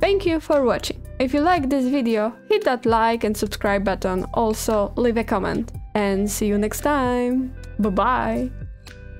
Thank you for watching. If you liked this video, hit that like and subscribe button, also leave a comment. And see you next time. Bye bye!